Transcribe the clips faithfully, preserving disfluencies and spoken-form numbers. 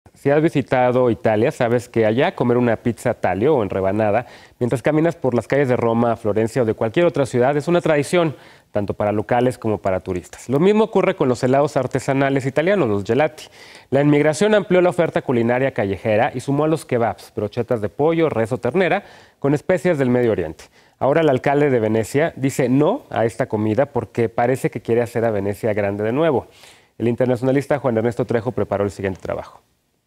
Si has visitado Italia, sabes que allá comer una pizza taglio o en rebanada, mientras caminas por las calles de Roma, Florencia o de cualquier otra ciudad, es una tradición, tanto para locales como para turistas. Lo mismo ocurre con los helados artesanales italianos, los gelati. La inmigración amplió la oferta culinaria callejera y sumó a los kebabs, brochetas de pollo, res o ternera, con especias del Medio Oriente. Ahora el alcalde de Venecia dice no a esta comida porque parece que quiere hacer a Venecia grande de nuevo. El internacionalista Juan Ernesto Trejo preparó el siguiente trabajo.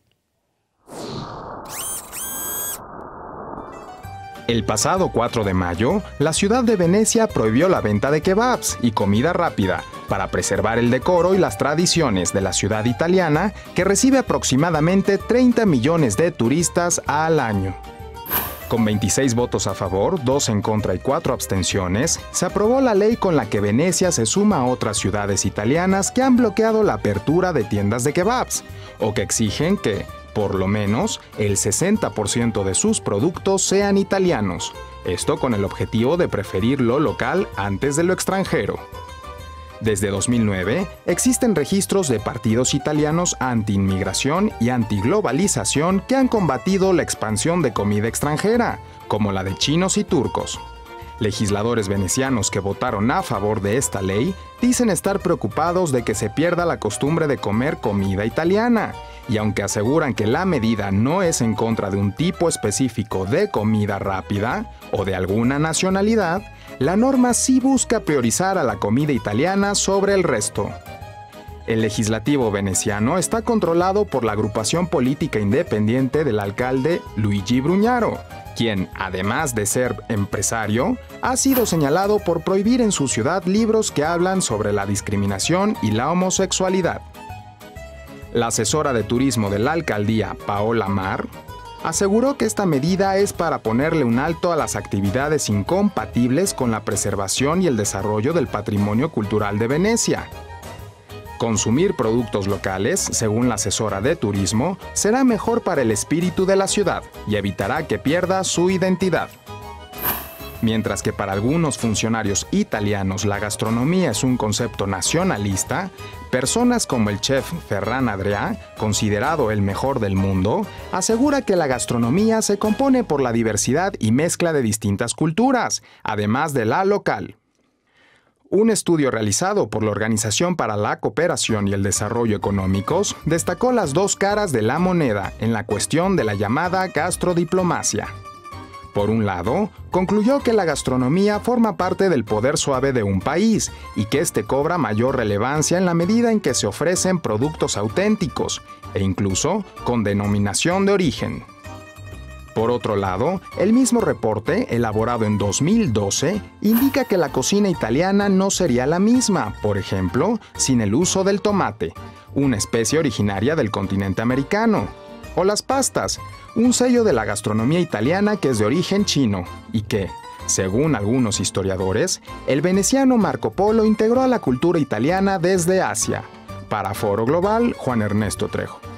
El pasado cuatro de mayo, la ciudad de Venecia prohibió la venta de kebabs y comida rápida para preservar el decoro y las tradiciones de la ciudad italiana, que recibe aproximadamente treinta millones de turistas al año. Con veintiséis votos a favor, dos en contra y cuatro abstenciones, se aprobó la ley con la que Venecia se suma a otras ciudades italianas que han bloqueado la apertura de tiendas de kebabs, o que exigen que, por lo menos, el sesenta por ciento de sus productos sean italianos, esto con el objetivo de preferir lo local antes de lo extranjero. Desde dos mil nueve, existen registros de partidos italianos anti-inmigración y anti-globalización que han combatido la expansión de comida extranjera, como la de chinos y turcos. Legisladores venecianos que votaron a favor de esta ley dicen estar preocupados de que se pierda la costumbre de comer comida italiana, y aunque aseguran que la medida no es en contra de un tipo específico de comida rápida o de alguna nacionalidad, la norma sí busca priorizar a la comida italiana sobre el resto. El legislativo veneciano está controlado por la agrupación política independiente del alcalde Luigi Brugnaro, quien, además de ser empresario, ha sido señalado por prohibir en su ciudad libros que hablan sobre la discriminación y la homosexualidad. La asesora de turismo de la alcaldía, Paola Mar, aseguró que esta medida es para ponerle un alto a las actividades incompatibles con la preservación y el desarrollo del patrimonio cultural de Venecia. Consumir productos locales, según la asesora de turismo, será mejor para el espíritu de la ciudad y evitará que pierda su identidad. Mientras que para algunos funcionarios italianos la gastronomía es un concepto nacionalista, personas como el chef Ferran Adrià, considerado el mejor del mundo, asegura que la gastronomía se compone por la diversidad y mezcla de distintas culturas, además de la local. Un estudio realizado por la Organización para la Cooperación y el Desarrollo Económicos destacó las dos caras de la moneda en la cuestión de la llamada gastrodiplomacia. Por un lado, concluyó que la gastronomía forma parte del poder suave de un país y que éste cobra mayor relevancia en la medida en que se ofrecen productos auténticos e incluso con denominación de origen. Por otro lado, el mismo reporte, elaborado en dos mil doce, indica que la cocina italiana no sería la misma, por ejemplo, sin el uso del tomate, una especie originaria del continente americano, o las pastas, un sello de la gastronomía italiana que es de origen chino y que, según algunos historiadores, el veneciano Marco Polo integró a la cultura italiana desde Asia. Para Foro Global, Juan Ernesto Trejo.